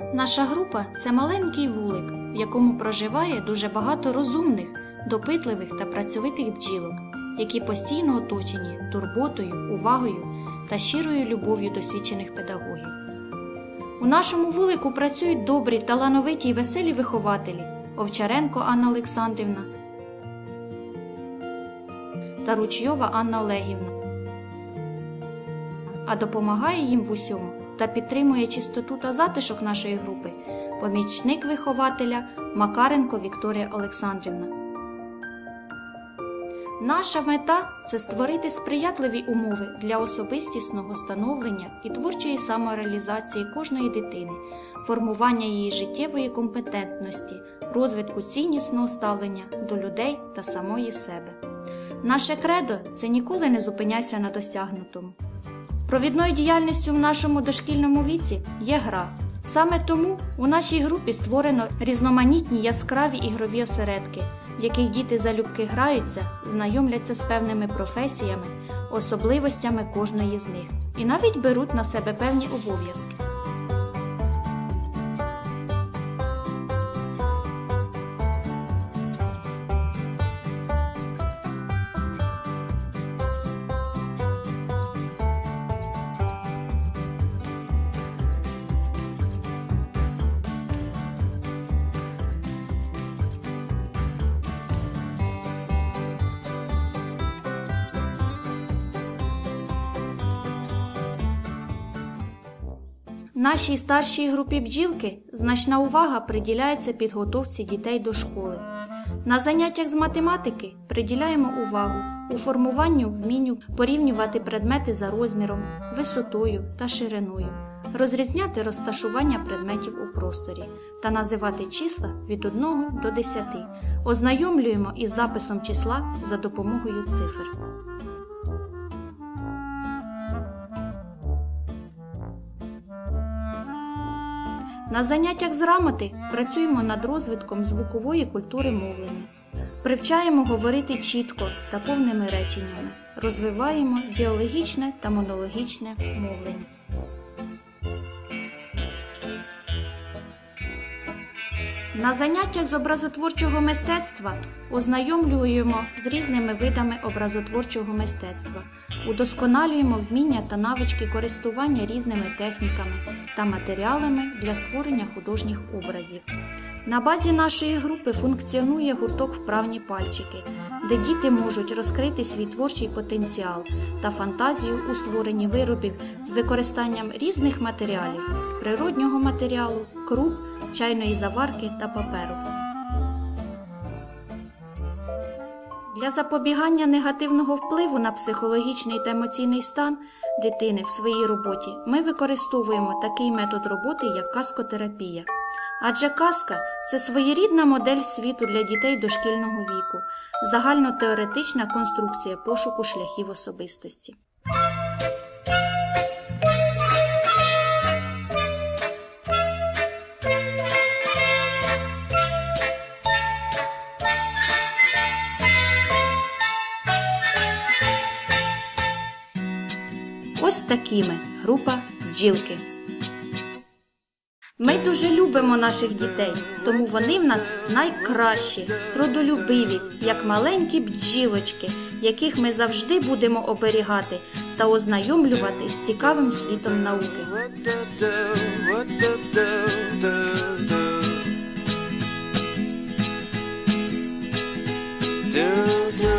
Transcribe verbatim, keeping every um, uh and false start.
Наша група – це маленький вулик, в якому проживає дуже багато розумних, допитливих та працьовитих бджілок, які постійно оточені турботою, увагою та щирою любов'ю досвідчених педагогів. У нашому вулику працюють добрі, талановиті й веселі вихователі Овчаренко Анна Олександрівна та Ручйова Анна Олегівна. А допомагає їм в усьому та підтримує чистоту та затишок нашої групи помічник вихователя Макаренко Вікторія Олександрівна. Наша мета – це створити сприятливі умови для особистісного становлення і творчої самореалізації кожної дитини, формування її життєвої компетентності, розвитку ціннісного ставлення до людей та самої себе. Наше кредо – це ніколи не зупиняйся на досягнутому. Провідною діяльністю в нашому дошкільному віці є гра. Саме тому у нашій групі створено різноманітні яскраві ігрові осередки, в яких діти залюбки граються, знайомляться з певними професіями, особливостями кожної з них і навіть беруть на себе певні обов'язки. Нашій старшій групі бджілки значна увага приділяється підготовці дітей до школи. На заняттях з математики приділяємо увагу у формуванню вмінню порівнювати предмети за розміром, висотою та шириною, розрізняти розташування предметів у просторі та називати числа від одного до десяти. Ознайомлюємо із записом числа за допомогою цифр. На заняттях з грамоти працюємо над розвитком звукової культури мовлення. Привчаємо говорити чітко та повними реченнями. Розвиваємо діалогічне та монологічне мовлення. На заняттях з образотворчого мистецтва ознайомлюємо з різними видами образотворчого мистецтва, удосконалюємо вміння та навички користування різними техніками та матеріалами для створення художніх образів. На базі нашої групи функціонує гурток «Вправні пальчики», де діти можуть розкрити свій творчий потенціал та фантазію у створенні виробів з використанням різних матеріалів – природнього матеріалу, круп, чайної заварки та паперу. Для запобігання негативного впливу на психологічний та емоційний стан дитини в своїй роботі ми використовуємо такий метод роботи, як казкотерапія. Адже казка – це своєрідна модель світу для дітей дошкільного віку, загальнотеоретична конструкція пошуку шляхів особистості. Ось такими група бджілки. Ми дуже любимо наших дітей, тому вони в нас найкращі, трудолюбиві, як маленькі бджілочки, яких ми завжди будемо оберігати та ознайомлювати з цікавим світом науки. Do, do.